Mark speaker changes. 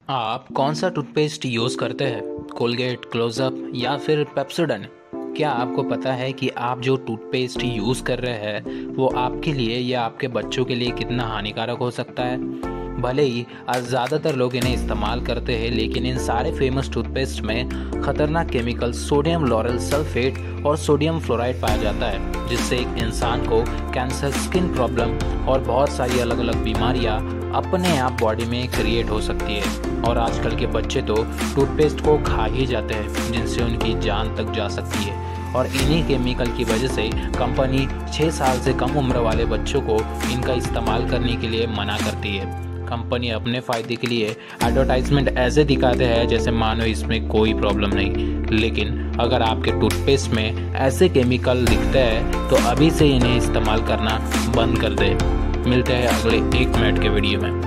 Speaker 1: आप कौन सा टूथपेस्ट यूज़ करते हैं? कोलगेट, क्लोज़अप या फिर पेप्सोडेंट? क्या आपको पता है कि आप जो टूथपेस्ट यूज़ कर रहे हैं वो आपके लिए या आपके बच्चों के लिए कितना हानिकारक हो सकता है? भले ही आज ज़्यादातर लोग इन्हें इस्तेमाल करते हैं, लेकिन इन सारे फेमस टूथपेस्ट में खतरनाक केमिकल सोडियम लॉरेल सल्फेट और सोडियम फ्लोराइड पाया जाता है, जिससे एक इंसान को कैंसर, स्किन प्रॉब्लम और बहुत सारी अलग अलग बीमारियां अपने आप बॉडी में क्रिएट हो सकती है। और आजकल के बच्चे तो टूथपेस्ट को खा ही जाते हैं, जिनसे उनकी जान तक जा सकती है। और इन्हीं केमिकल की वजह से कंपनी 6 साल से कम उम्र वाले बच्चों को इनका इस्तेमाल करने के लिए मना करती है। कंपनी अपने फ़ायदे के लिए एडवर्टाइजमेंट ऐसे दिखाते हैं जैसे मानो इसमें कोई प्रॉब्लम नहीं, लेकिन अगर आपके टूथपेस्ट में ऐसे केमिकल दिखते हैं तो अभी से इन्हें इस्तेमाल करना बंद कर दें। मिलते हैं अगले 1 मिनट के वीडियो में।